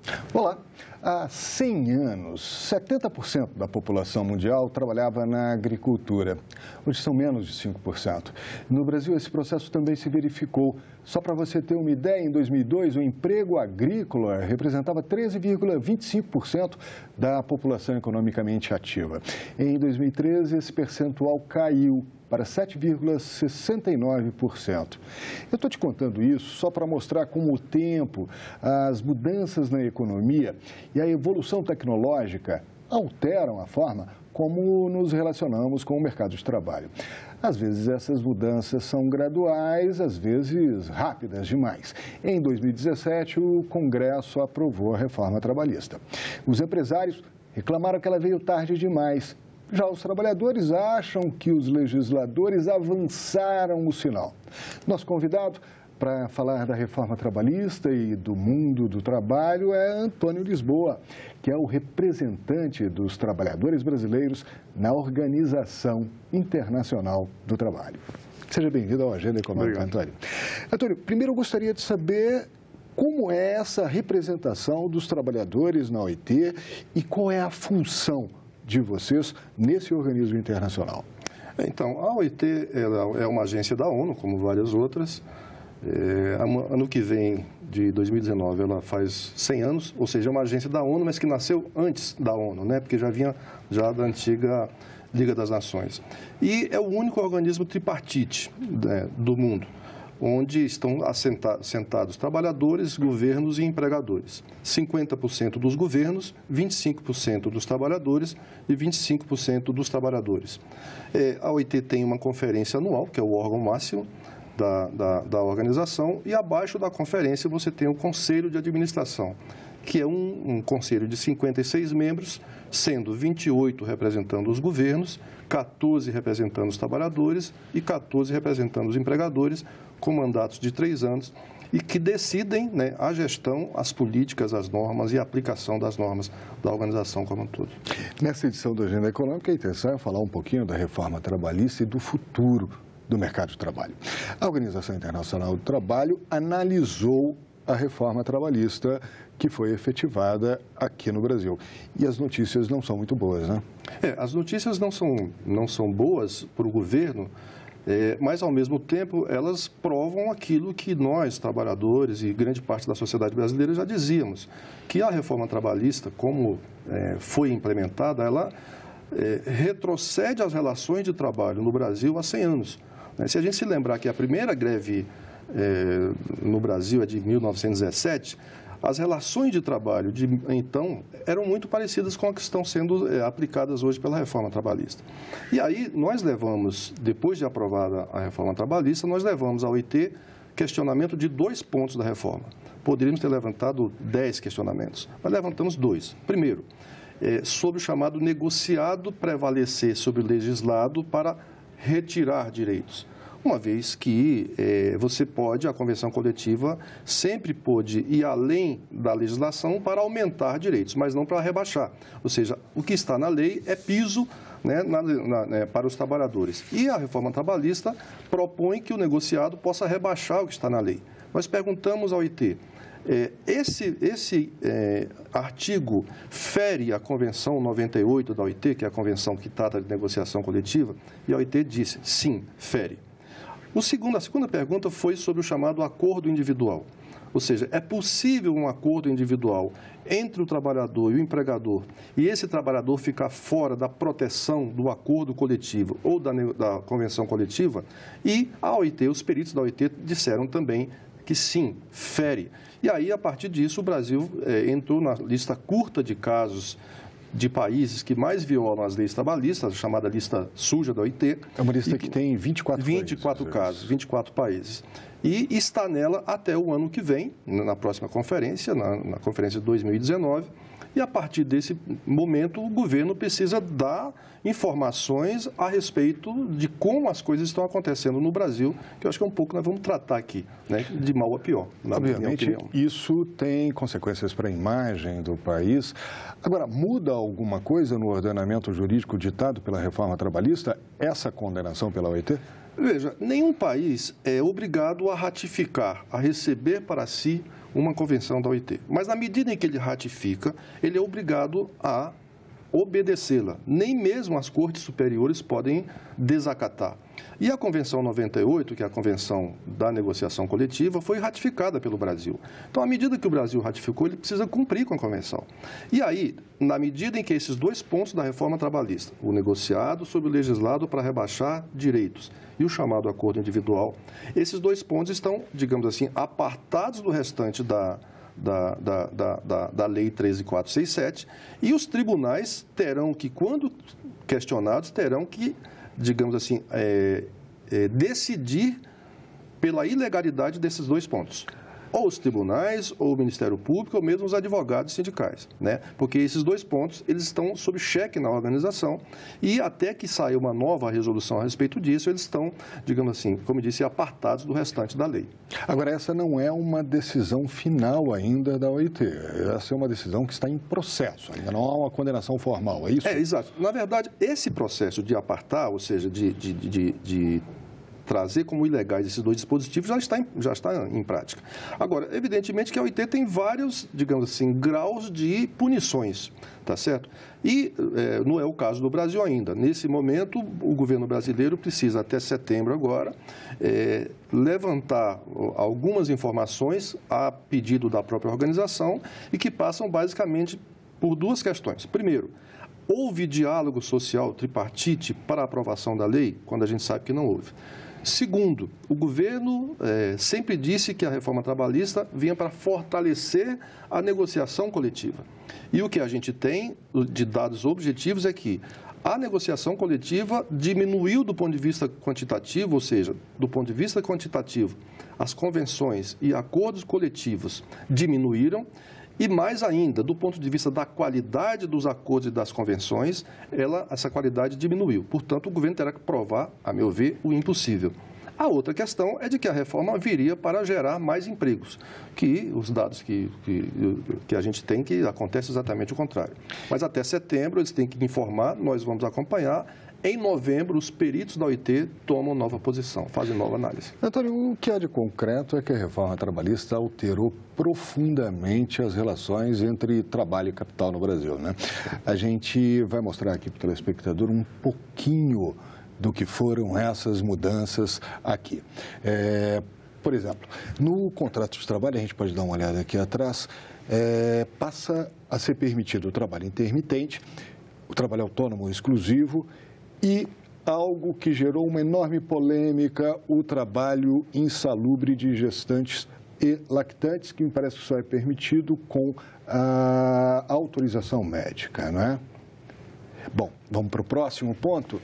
Olá. Há 100 anos, 70% da população mundial trabalhava na agricultura. Hoje são menos de 5%. No Brasil, esse processo também se verificou. Só para você ter uma ideia, em 2002, o emprego agrícola representava 13,25% da população economicamente ativa. Em 2013, esse percentual caiu para 7,69%. Eu estou te contando isso só para mostrar como o tempo, as mudanças na economia e a evolução tecnológica alteram a forma como nos relacionamos com o mercado de trabalho. Às vezes essas mudanças são graduais, às vezes rápidas demais. Em 2017, o Congresso aprovou a reforma trabalhista. Os empresários reclamaram que ela veio tarde demais. Já os trabalhadores acham que os legisladores avançaram o sinal. Nosso convidado para falar da reforma trabalhista e do mundo do trabalho é Antônio Lisboa, que é o representante dos trabalhadores brasileiros na Organização Internacional do Trabalho. Seja bem-vindo ao Agenda Econômica, Antônio. Antônio, primeiro eu gostaria de saber como é essa representação dos trabalhadores na OIT e qual é a função de vocês nesse organismo internacional. Então, a OIT ela é uma agência da ONU, como várias outras. Ano que vem, de 2019, ela faz 100 anos, ou seja, é uma agência da ONU, mas que nasceu antes da ONU, né? Porque já vinha da antiga Liga das Nações. E é o único organismo tripartite, né, do mundo, onde estão assentados trabalhadores, governos e empregadores. 50% dos governos, 25% dos trabalhadores e 25% dos trabalhadores. A OIT tem uma conferência anual, que é o órgão máximo da organização, e abaixo da conferência você tem o Conselho de Administração, que é um conselho de 56 membros, sendo 28 representando os governos, 14 representando os trabalhadores e 14 representando os empregadores, com mandatos de 3 anos, e que decidem, né, a gestão, as políticas, as normas e a aplicação das normas da organização como um todo. Nessa edição do Agenda Econômica, a intenção é falar um pouquinho da reforma trabalhista e do futuro do mercado de trabalho. A Organização Internacional do Trabalho analisou a reforma trabalhista que foi efetivada aqui no Brasil. E as notícias não são muito boas, né? As notícias não são boas para o governo, mas, ao mesmo tempo, elas provam aquilo que nós, trabalhadores e grande parte da sociedade brasileira, já dizíamos, que a reforma trabalhista, como foi implementada, ela retrocede as relações de trabalho no Brasil há 100 anos. Se a gente se lembrar que a primeira greve no Brasil é de 1917, as relações de trabalho de então eram muito parecidas com as que estão sendo aplicadas hoje pela reforma trabalhista. E aí nós levamos, depois de aprovada a reforma trabalhista, nós levamos ao OIT questionamento de 2 pontos da reforma. Poderíamos ter levantado 10 questionamentos, mas levantamos 2. Primeiro, sobre o chamado negociado prevalecer sobre o legislado para retirar direitos. Uma vez que a convenção coletiva sempre pôde ir além da legislação para aumentar direitos, mas não para rebaixar. Ou seja, o que está na lei é piso, né, para os trabalhadores. E a reforma trabalhista propõe que o negociado possa rebaixar o que está na lei. Nós perguntamos ao OIT, esse artigo fere a Convenção 98 da OIT, que é a convenção que trata de negociação coletiva, e a OIT disse, sim, fere. A segunda pergunta foi sobre o chamado acordo individual. Ou seja, é possível um acordo individual entre o trabalhador e o empregador e esse trabalhador ficar fora da proteção do acordo coletivo ou da convenção coletiva? E a OIT, os peritos da OIT disseram também que sim, fere. E aí, a partir disso, o Brasil entrou na lista curta de casos de países que mais violam as leis trabalhistas, a chamada lista suja da OIT. É uma lista que tem 24 casos, 24 países. E está nela até o ano que vem, na próxima conferência, na conferência de 2019. E, a partir desse momento, o governo precisa dar informações a respeito de como as coisas estão acontecendo no Brasil, que eu acho que é um pouco nós vamos tratar aqui, né, de mal a pior, na minha opinião. Isso tem consequências para a imagem do país. Agora, muda alguma coisa no ordenamento jurídico ditado pela reforma trabalhista, essa condenação pela OIT? Veja, nenhum país é obrigado a ratificar, a receber para si uma convenção da OIT. Mas, na medida em que ele ratifica, ele é obrigado a obedecê-la. Nem mesmo as cortes superiores podem desacatar. E a Convenção 98, que é a Convenção da Negociação Coletiva, foi ratificada pelo Brasil. Então, à medida que o Brasil ratificou, ele precisa cumprir com a Convenção. E aí, na medida em que esses dois pontos da reforma trabalhista, o negociado sobre o legislado para rebaixar direitos e o chamado acordo individual, esses dois pontos estão, digamos assim, apartados do restante da Lei 13.467, e os tribunais terão que, quando questionados, terão que, digamos assim, decidir pela ilegalidade desses dois pontos. Ou os tribunais, ou o Ministério Público, ou mesmo os advogados sindicais, né? Porque esses dois pontos, eles estão sob cheque na organização e até que saia uma nova resolução a respeito disso, eles estão, digamos assim, como eu disse, apartados do restante da lei. Agora, essa não é uma decisão final ainda da OIT. Essa é uma decisão que está em processo, ainda não há uma condenação formal, é isso? Exato. Na verdade, esse processo de apartar, ou seja, de trazer como ilegais esses dois dispositivos já está em prática. Agora, evidentemente que a OIT tem vários, digamos assim, graus de punições, tá certo? E não é o caso do Brasil ainda. Nesse momento, o governo brasileiro precisa, até setembro agora, levantar algumas informações a pedido da própria organização e que passam basicamente por duas questões. Primeiro, houve diálogo social tripartite para a aprovação da lei, quando a gente sabe que não houve. Segundo, o governo sempre disse que a reforma trabalhista vinha para fortalecer a negociação coletiva. E o que a gente tem de dados objetivos é que a negociação coletiva diminuiu do ponto de vista quantitativo, ou seja, do ponto de vista quantitativo, as convenções e acordos coletivos diminuíram. E mais ainda, do ponto de vista da qualidade dos acordos e das convenções, essa qualidade diminuiu. Portanto, o governo terá que provar, a meu ver, o impossível. A outra questão é de que a reforma viria para gerar mais empregos, que os dados que a gente tem, que acontece exatamente o contrário. Mas até setembro eles têm que informar, nós vamos acompanhar. Em novembro, os peritos da OIT tomam nova posição, fazem nova análise. Antônio, o que há de concreto é que a reforma trabalhista alterou profundamente as relações entre trabalho e capital no Brasil, né? A gente vai mostrar aqui para o telespectador um pouquinho do que foram essas mudanças aqui. Por exemplo, no contrato de trabalho, a gente pode dar uma olhada aqui atrás, passa a ser permitido o trabalho intermitente, o trabalho autônomo exclusivo e algo que gerou uma enorme polêmica, o trabalho insalubre de gestantes e lactantes, que me parece que só é permitido com a autorização médica, não é? Bom, vamos para o próximo ponto,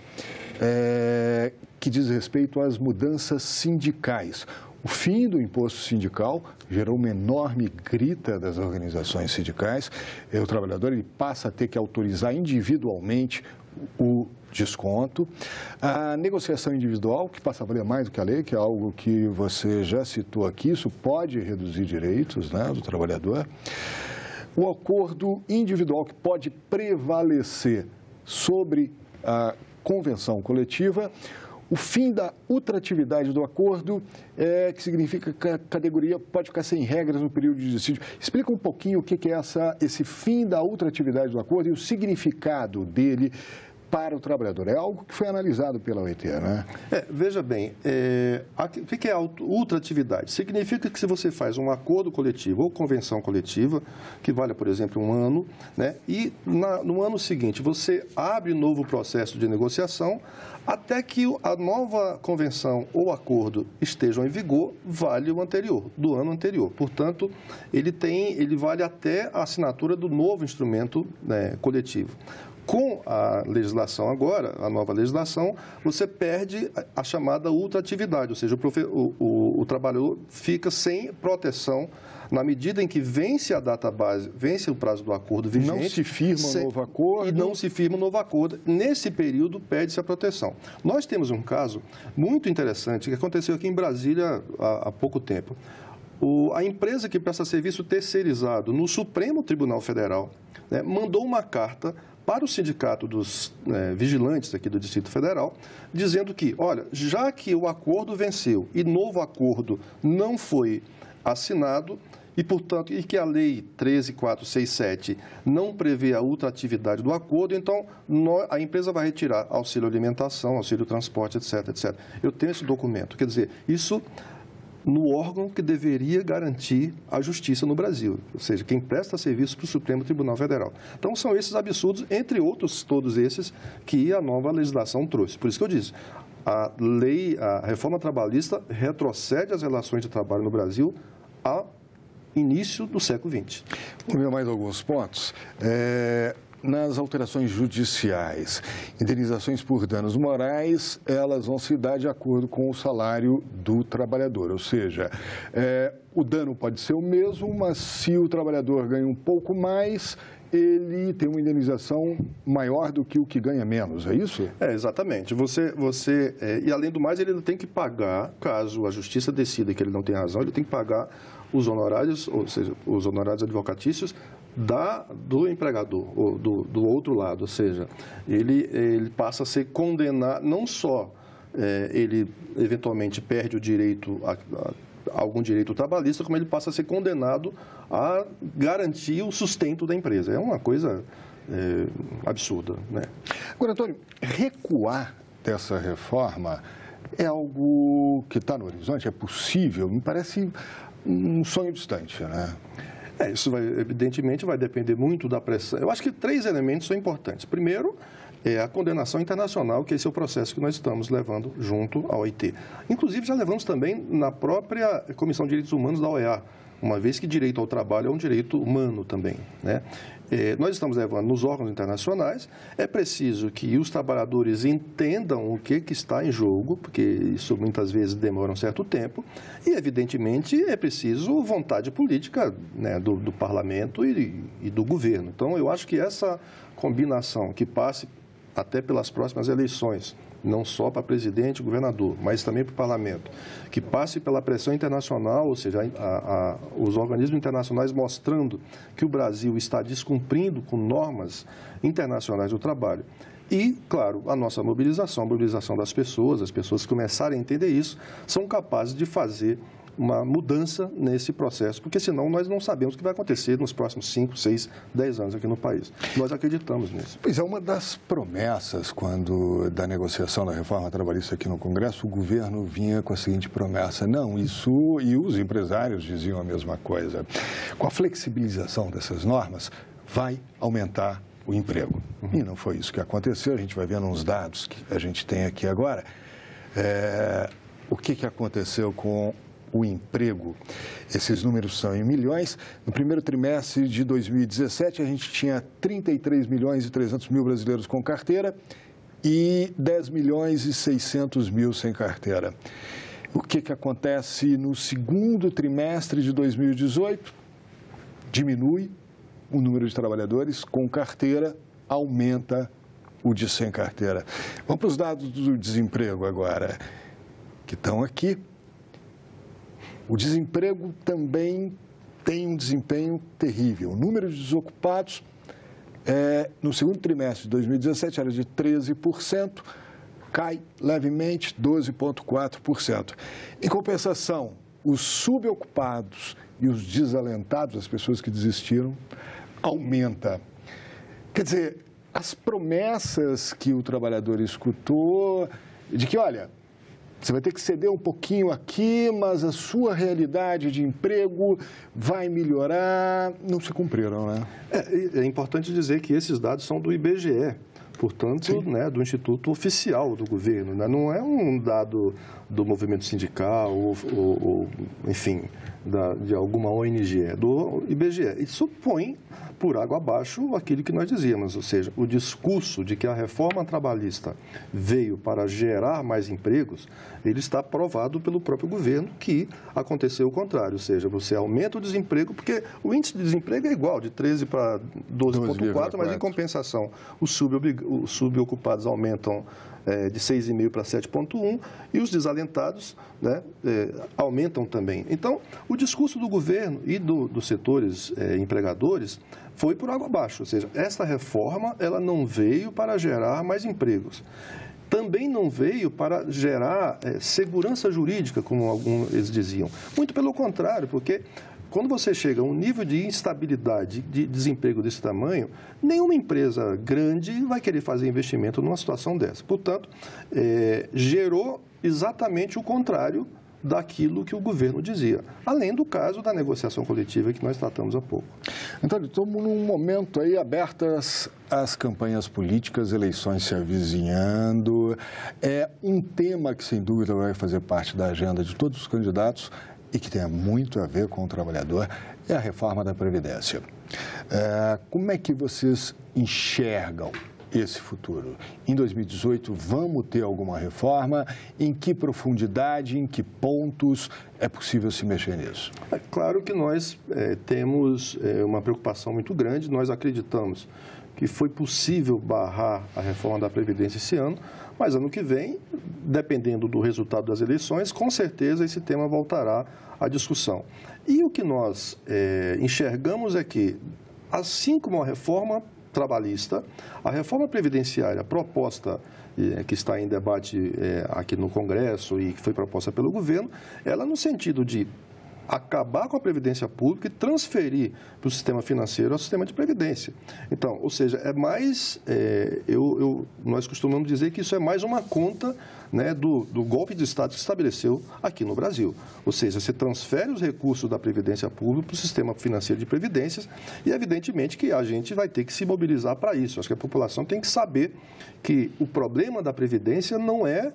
que diz respeito às mudanças sindicais. O fim do imposto sindical gerou uma enorme grita das organizações sindicais. O trabalhador ele passa a ter que autorizar individualmente o desconto. A negociação individual, que passa a valer mais do que a lei, que é algo que você já citou aqui, isso pode reduzir direitos, né, do trabalhador. O acordo individual, que pode prevalecer sobre a convenção coletiva. O fim da ultratividade do acordo, que significa que a categoria pode ficar sem regras no período de dissídio. Explica um pouquinho o que é esse fim da ultratividade do acordo e o significado dele para o trabalhador. É algo que foi analisado pela OIT, né? Veja bem, o que é a ultratividade? Significa que se você faz um acordo coletivo ou convenção coletiva, que vale, por exemplo, um ano, né, e no ano seguinte você abre um novo processo de negociação, até que a nova convenção ou acordo estejam em vigor, vale o anterior, do ano anterior. Portanto, ele vale até a assinatura do novo instrumento, né, coletivo. Com a legislação agora, a nova legislação, você perde a chamada ultratividade, ou seja, o trabalhador fica sem proteção na medida em que vence a data base, vence o prazo do acordo vigente. Não se firma um novo acordo. E não se firma um novo acordo. Nesse período, perde-se a proteção. Nós temos um caso muito interessante que aconteceu aqui em Brasília há pouco tempo. A empresa que presta serviço terceirizado no Supremo Tribunal Federal, né, mandou uma carta para o sindicato dos vigilantes aqui do Distrito Federal, dizendo que, olha, já que o acordo venceu e novo acordo não foi assinado, e, portanto, e que a Lei 13.467 não prevê a ultratividade do acordo, então a empresa vai retirar auxílio alimentação, auxílio transporte, etc, etc. Eu tenho esse documento, quer dizer, isso no órgão que deveria garantir a justiça no Brasil, ou seja, quem presta serviço para o Supremo Tribunal Federal. Então, são esses absurdos, entre outros, todos esses, que a nova legislação trouxe. Por isso que eu disse, a reforma trabalhista retrocede as relações de trabalho no Brasil a início do século XX. Vamos ver mais alguns pontos. Nas alterações judiciais, indenizações por danos morais, elas vão se dar de acordo com o salário do trabalhador. Ou seja, o dano pode ser o mesmo, mas se o trabalhador ganha um pouco mais, ele tem uma indenização maior do que o que ganha menos, é isso? Exatamente. E além do mais, ele tem que pagar, caso a justiça decida que ele não tem razão, ele tem que pagar os honorários, ou seja, os honorários advocatícios do empregador, ou do outro lado. Ou seja, ele passa a ser condenado, não só ele eventualmente perde o direito a algum direito trabalhista, como ele passa a ser condenado a garantir o sustento da empresa. É uma coisa absurda, né? Agora, Antônio, recuar dessa reforma é algo que está no horizonte? É possível? Me parece um sonho distante, né? Isso evidentemente vai depender muito da pressão. Eu acho que 3 elementos são importantes. Primeiro, a condenação internacional, que esse é o processo que nós estamos levando junto à OIT. Inclusive, já levamos também na própria Comissão de Direitos Humanos da OEA, uma vez que direito ao trabalho é um direito humano também, né? Nós estamos levando nos órgãos internacionais. É preciso que os trabalhadores entendam o que está em jogo, porque isso muitas vezes demora um certo tempo, e, evidentemente, é preciso vontade política, né, do parlamento e do governo. Então, eu acho que essa combinação que passe até pelas próximas eleições, não só para presidente e governador, mas também para o parlamento, que passe pela pressão internacional, ou seja, os organismos internacionais mostrando que o Brasil está descumprindo com normas internacionais do trabalho. E, claro, a nossa mobilização, a mobilização das pessoas, as pessoas que começarem a entender isso, são capazes de fazer uma mudança nesse processo, porque senão nós não sabemos o que vai acontecer nos próximos 5, 6, 10 anos aqui no país. Nós acreditamos nisso. Pois é, uma das promessas da negociação da reforma trabalhista aqui no Congresso, o governo vinha com a seguinte promessa: não, isso, e os empresários diziam a mesma coisa, com a flexibilização dessas normas, vai aumentar o emprego. E não foi isso que aconteceu, a gente vai vendo uns dados que a gente tem aqui agora. O que aconteceu com o emprego? Esses números são em milhões. No primeiro trimestre de 2017, a gente tinha 33 milhões e 300 mil brasileiros com carteira e 10 milhões e 600 mil sem carteira. O que acontece no segundo trimestre de 2018? Diminui o número de trabalhadores com carteira, aumenta o de sem carteira. Vamos para os dados do desemprego agora, que estão aqui. O desemprego também tem um desempenho terrível. O número de desocupados no segundo trimestre de 2017 era de 13%, cai levemente 12,4%. Em compensação, os subocupados e os desalentados, as pessoas que desistiram, aumenta. Quer dizer, as promessas que o trabalhador escutou de que, olha, você vai ter que ceder um pouquinho aqui, mas a sua realidade de emprego vai melhorar, não se cumpriram, né? É importante dizer que esses dados são do IBGE, portanto, né, do Instituto Oficial do Governo, né? Não é um dado do movimento sindical ou enfim, de alguma ONG, é do IBGE. Isso põe por água abaixo aquilo que nós dizíamos, ou seja, o discurso de que a reforma trabalhista veio para gerar mais empregos, ele está provado pelo próprio governo que aconteceu o contrário, ou seja, você aumenta o desemprego, porque o índice de desemprego é igual, de 13 para 12,4, mas em compensação, os subocupados aumentam de 6,5 para 7,1 e os desalentados, né, aumentam também. Então, o discurso do governo e dos setores empregadores foi por água abaixo, ou seja, essa reforma ela não veio para gerar mais empregos. Também não veio para gerar segurança jurídica, como alguns eles diziam. Muito pelo contrário, porque quando você chega a um nível de instabilidade, de desemprego desse tamanho, nenhuma empresa grande vai querer fazer investimento numa situação dessa. Portanto, gerou exatamente o contrário daquilo que o governo dizia, além do caso da negociação coletiva que nós tratamos há pouco. Então, estamos num momento aí abertas as campanhas políticas, eleições se avizinhando. É um tema que, sem dúvida, vai fazer parte da agenda de todos os candidatos e que tem muito a ver com o trabalhador, é a reforma da Previdência. Como é que vocês enxergam esse futuro? Em 2018, vamos ter alguma reforma? Em que profundidade, em que pontos é possível se mexer nisso? É claro que nós temos uma preocupação muito grande. Nós acreditamos que foi possível barrar a reforma da Previdência esse ano, mas ano que vem, dependendo do resultado das eleições, com certeza esse tema voltará à discussão. E o que nós enxergamos é que, assim como a reforma trabalhista, a reforma previdenciária proposta, que está em debate aqui no Congresso e que foi proposta pelo governo, ela no sentido de acabar com a previdência pública e transferir para o sistema financeiro ao sistema de previdência. Então, ou seja, é mais, nós costumamos dizer que isso é mais uma conta, né, do golpe de Estado que se estabeleceu aqui no Brasil. Ou seja, você transfere os recursos da previdência pública para o sistema financeiro de previdências e, evidentemente, que a gente vai ter que se mobilizar para isso. Acho que a população tem que saber que o problema da previdência não é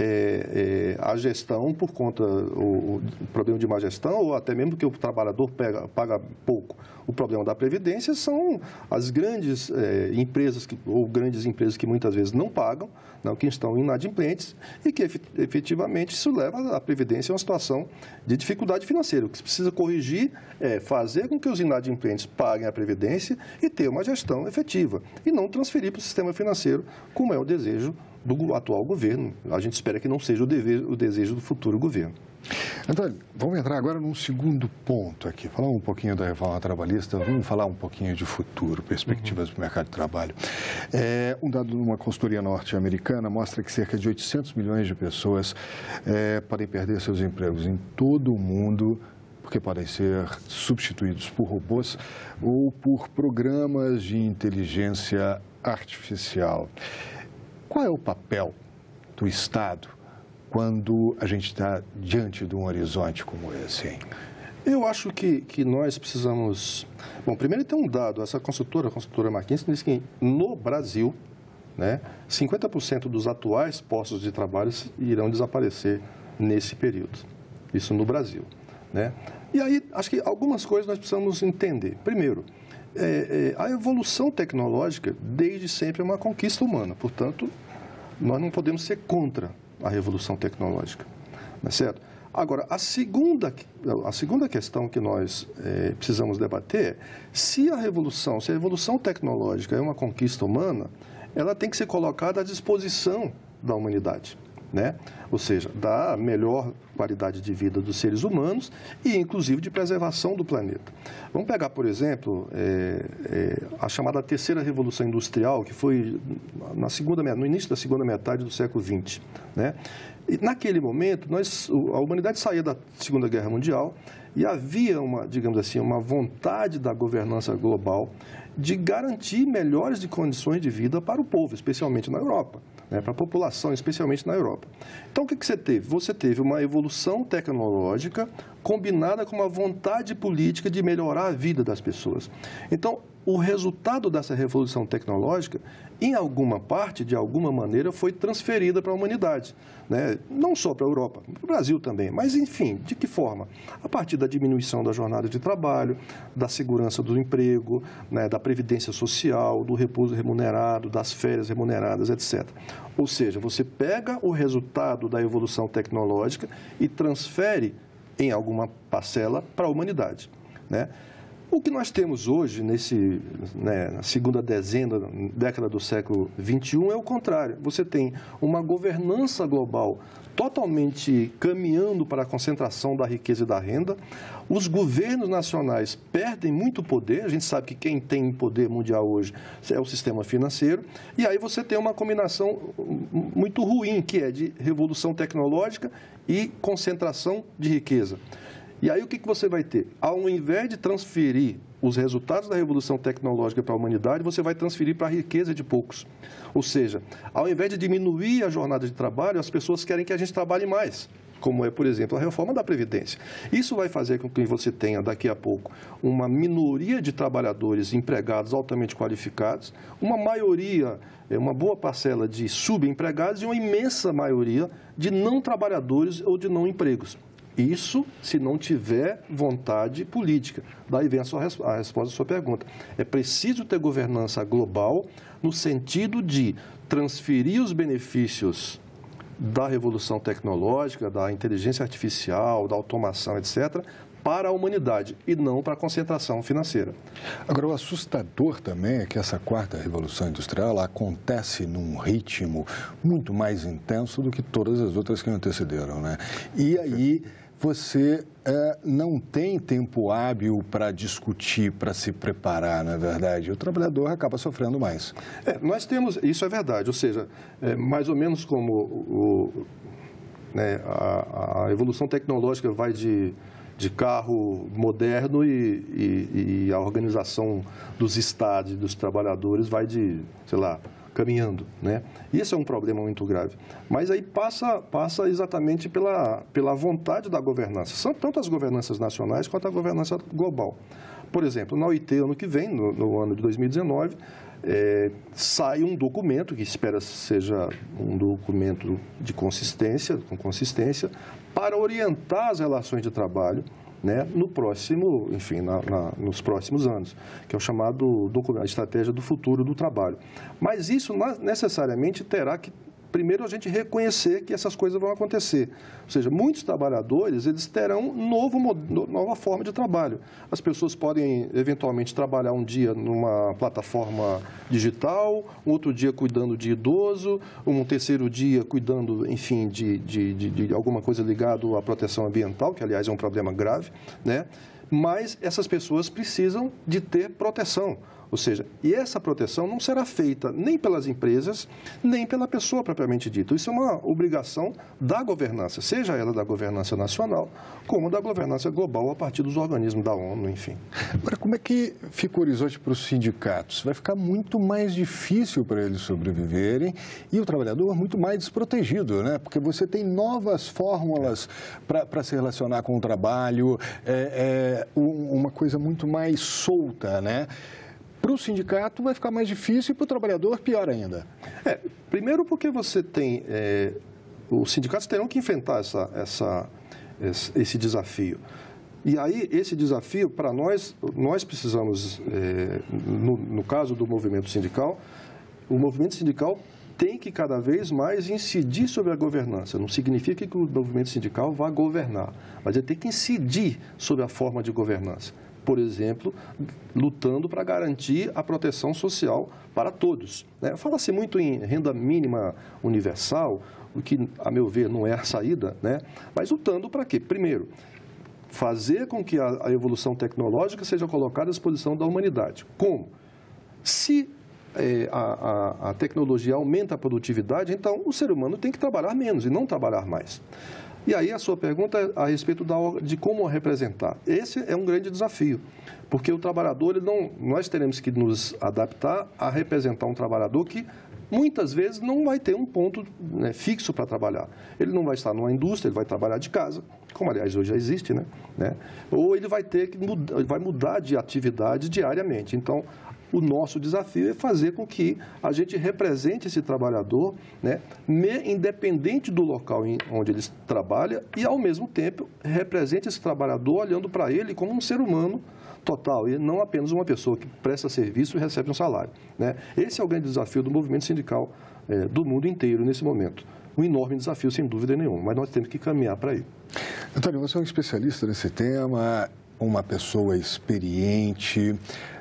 a gestão por conta, o problema de má gestão, ou até mesmo que o trabalhador paga pouco. O problema da Previdência são as grandes empresas, ou grandes empresas que muitas vezes não pagam, não, que estão inadimplentes e que efetivamente isso leva a Previdência a uma situação de dificuldade financeira. O que se precisa corrigir é fazer com que os inadimplentes paguem a Previdência e ter uma gestão efetiva e não transferir para o sistema financeiro, como é o desejo do atual governo. A gente espera que não seja o desejo do futuro governo. Antônio, vamos entrar agora num segundo ponto aqui, falar um pouquinho da reforma trabalhista, vamos falar um pouquinho de futuro, perspectivas do mercado de trabalho. Um dado de uma consultoria norte-americana mostra que cerca de 800 milhões de pessoas podem perder seus empregos em todo o mundo, porque podem ser substituídos por robôs ou por programas de inteligência artificial. Qual é o papel do Estado quando a gente está diante de um horizonte como esse, hein? Eu acho que nós precisamos... Bom, primeiro tem um dado, essa consultora, a consultora McKinsey, diz que no Brasil, né, 50% dos atuais postos de trabalho irão desaparecer nesse período. Isso no Brasil, né? E aí, acho que algumas coisas nós precisamos entender. Primeiro, a evolução tecnológica desde sempre é uma conquista humana, portanto, nós não podemos ser contra a revolução tecnológica, não é certo? Agora, a segunda questão que nós precisamos debater é se a evolução tecnológica é uma conquista humana, ela tem que ser colocada à disposição da humanidade, né? Ou seja, da melhor qualidade de vida dos seres humanos e, inclusive, de preservação do planeta. Vamos pegar, por exemplo, a chamada terceira revolução industrial, que foi no início da segunda metade do século XX, né? E, naquele momento, a humanidade saía da Segunda Guerra Mundial e havia digamos assim, uma vontade da governança global de garantir melhores condições de vida para o povo, especialmente na Europa, né, para a população, especialmente na Europa. Então, o que você teve? Você teve uma evolução tecnológica combinada com uma vontade política de melhorar a vida das pessoas. Então, o resultado dessa revolução tecnológica, em alguma parte, de alguma maneira, foi transferida para a humanidade, né? Não só para a Europa, para o Brasil também, mas, enfim, de que forma? A partir da diminuição da jornada de trabalho, da segurança do emprego, né, da previdência social, do repouso remunerado, das férias remuneradas, etc. Ou seja, você pega o resultado da evolução tecnológica e transfere em alguma parcela para a humanidade, né? O que nós temos hoje, na segunda década do século XXI, é o contrário. Você tem uma governança global totalmente caminhando para a concentração da riqueza e da renda. Os governos nacionais perdem muito poder. A gente sabe que quem tem poder mundial hoje é o sistema financeiro. E aí você tem uma combinação muito ruim, que é de revolução tecnológica e concentração de riqueza. E aí o que você vai ter? Ao invés de transferir os resultados da revolução tecnológica para a humanidade, você vai transferir para a riqueza de poucos. Ou seja, ao invés de diminuir a jornada de trabalho, as pessoas querem que a gente trabalhe mais, como é, por exemplo, a reforma da Previdência. Isso vai fazer com que você tenha, daqui a pouco, uma minoria de trabalhadores empregados altamente qualificados, uma maioria, uma boa parcela de subempregados e uma imensa maioria de não trabalhadores ou de não empregos. Isso se não tiver vontade política. Daí vem a resposta à sua pergunta. É preciso ter governança global no sentido de transferir os benefícios da revolução tecnológica, da inteligência artificial, da automação, etc., para a humanidade e não para a concentração financeira. Agora, o assustador também é que essa quarta revolução industrial ela acontece num ritmo muito mais intenso do que todas as outras que antecederam, né? E aí você não tem tempo hábil para discutir, para se preparar, não é verdade? O trabalhador acaba sofrendo mais. Nós temos, isso é verdade, ou seja, mais ou menos como a evolução tecnológica vai de carro moderno e a organização dos estados e dos trabalhadores vai de, sei lá, caminhando, né? E esse é um problema muito grave. Mas aí passa exatamente pela vontade da governança. São tanto as governanças nacionais quanto a governança global. Por exemplo, na OIT, ano que vem, no ano de 2019, sai um documento, que espera seja um documento de consistência, com consistência, para orientar as relações de trabalho, né, nos próximos anos, que é o chamado documento, a estratégia do futuro do trabalho. Mas isso necessariamente terá que, primeiro, a gente reconhecer que essas coisas vão acontecer. Ou seja, muitos trabalhadores, eles terão nova forma de trabalho. As pessoas podem, eventualmente, trabalhar um dia numa plataforma digital, um outro dia cuidando de idoso, um terceiro dia cuidando, enfim, de alguma coisa ligada à proteção ambiental, que, aliás, é um problema grave, né? Mas essas pessoas precisam de ter proteção. Ou seja, e essa proteção não será feita nem pelas empresas, nem pela pessoa propriamente dita. Isso é uma obrigação da governança, seja ela da governança nacional, como da governança global a partir dos organismos da ONU, enfim. Agora, como é que fica o horizonte para os sindicatos? Vai ficar muito mais difícil para eles sobreviverem e o trabalhador muito mais desprotegido, né? Porque você tem novas fórmulas para se relacionar com o trabalho, uma coisa muito mais solta, né? Para o sindicato vai ficar mais difícil e para o trabalhador pior ainda. Primeiro porque você tem... os sindicatos terão que enfrentar esse desafio. E aí, esse desafio, para nós precisamos, no caso do movimento sindical, o movimento sindical tem que cada vez mais incidir sobre a governança. Não significa que o movimento sindical vá governar, mas ele tem que incidir sobre a forma de governança. Por exemplo, lutando para garantir a proteção social para todos, né? Fala-se muito em renda mínima universal, o que, a meu ver, não é a saída, né? Mas lutando para quê? Primeiro, fazer com que a evolução tecnológica seja colocada à disposição da humanidade. Como? Se a tecnologia aumenta a produtividade, então o ser humano tem que trabalhar menos e não trabalhar mais. E aí a sua pergunta é a respeito de como representar. Esse é um grande desafio, porque o trabalhador, nós teremos que nos adaptar a representar um trabalhador que muitas vezes não vai ter um ponto, né, fixo para trabalhar. Ele não vai estar numa indústria, ele vai trabalhar de casa, como aliás hoje já existe, né? Ou ele vai ter que mudar de atividade diariamente. Então, o nosso desafio é fazer com que a gente represente esse trabalhador, né, independente do local onde ele trabalha e, ao mesmo tempo, represente esse trabalhador olhando para ele como um ser humano total e não apenas uma pessoa que presta serviço e recebe um salário, né? Esse é o grande desafio do movimento sindical do mundo inteiro nesse momento. Um enorme desafio, sem dúvida nenhuma, mas nós temos que caminhar para ele. Antônio, você é um especialista nesse tema. uma pessoa experiente,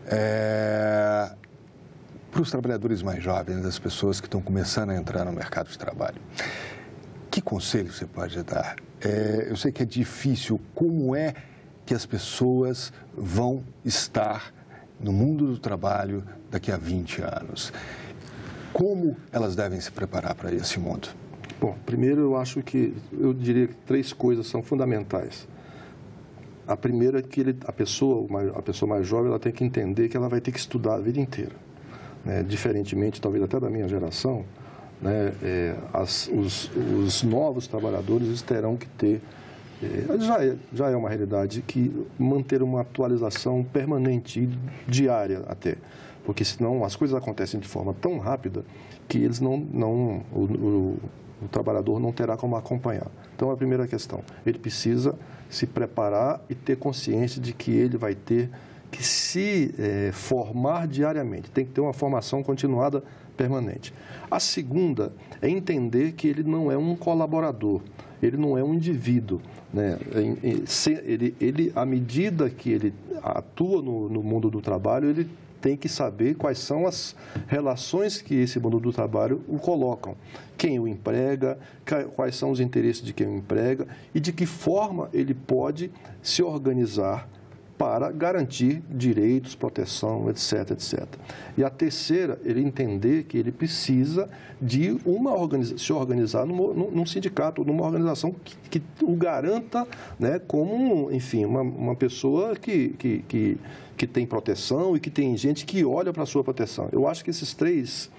para os trabalhadores mais jovens, as pessoas que estão começando a entrar no mercado de trabalho, que conselho você pode dar? Eu sei que é difícil. Como é que as pessoas vão estar no mundo do trabalho daqui a 20 anos? Como elas devem se preparar para esse mundo? Bom, primeiro eu diria que 3 coisas são fundamentais. A primeira é que a pessoa mais jovem, ela tem que entender que ela vai ter que estudar a vida inteira. Né? Diferentemente, talvez até da minha geração, né? Os novos trabalhadores terão que ter, já é uma realidade, que manter uma atualização permanente, diária até. Porque senão as coisas acontecem de forma tão rápida que eles o trabalhador não terá como acompanhar. Então, a primeira questão, ele precisa se preparar e ter consciência de que ele vai ter que se formar diariamente, tem que ter uma formação continuada permanente. A segunda é entender que ele não é um colaborador, ele não é um indivíduo, né? À medida que ele atua no mundo do trabalho, ele tem que saber quais são as relações que esse mundo do trabalho o colocam. Quem o emprega, quais são os interesses de quem o emprega e de que forma ele pode se organizar para garantir direitos, proteção, etc, etc. E a terceira, ele entender que ele precisa de se organizar num sindicato, numa organização que o garanta, né, como, enfim, uma pessoa que tem proteção e que tem gente que olha para a sua proteção. Eu acho que esses três,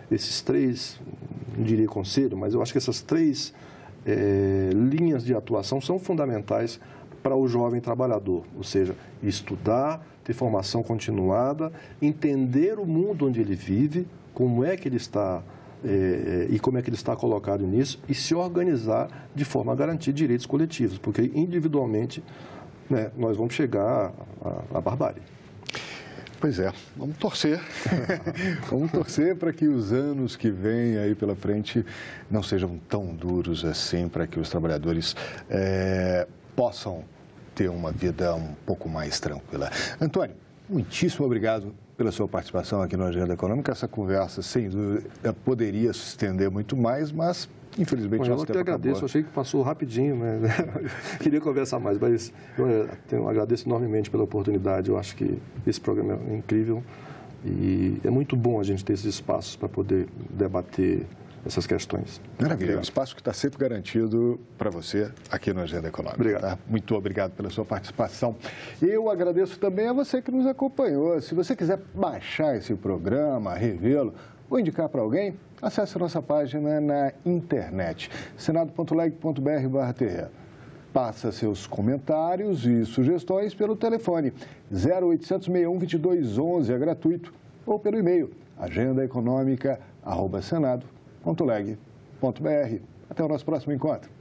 não diria conselho, mas eu acho que essas 3 linhas de atuação são fundamentais para o jovem trabalhador, ou seja, estudar, ter formação continuada, entender o mundo onde ele vive, como é que ele está e como é que ele está colocado nisso, e se organizar de forma a garantir direitos coletivos, porque individualmente, né, nós vamos chegar à barbárie. Pois é, vamos torcer. Vamos torcer para que os anos que vêm aí pela frente não sejam tão duros assim, para que os trabalhadores possam ter uma vida um pouco mais tranquila. Antônio, muitíssimo obrigado pela sua participação aqui no Agenda Econômica. Essa conversa, sem dúvida, poderia se estender muito mais, mas infelizmente nosso tempo acabou. Eu agradeço, achei que passou rapidinho, né? Queria conversar mais, mas eu agradeço enormemente pela oportunidade. Eu acho que esse programa é incrível e é muito bom a gente ter esses espaços para poder debater essas questões. Maravilha, um espaço que está sempre garantido para você aqui no Agenda Econômica. Obrigado. Tá? Muito obrigado pela sua participação. Eu agradeço também a você que nos acompanhou. Se você quiser baixar esse programa, revê-lo ou indicar para alguém, acesse a nossa página na internet, senado.leg.br/TR. Passa seus comentários e sugestões pelo telefone 0800 61 22 11, é gratuito, ou pelo e-mail agendaeconomica@senado.leg.br. Até o nosso próximo encontro.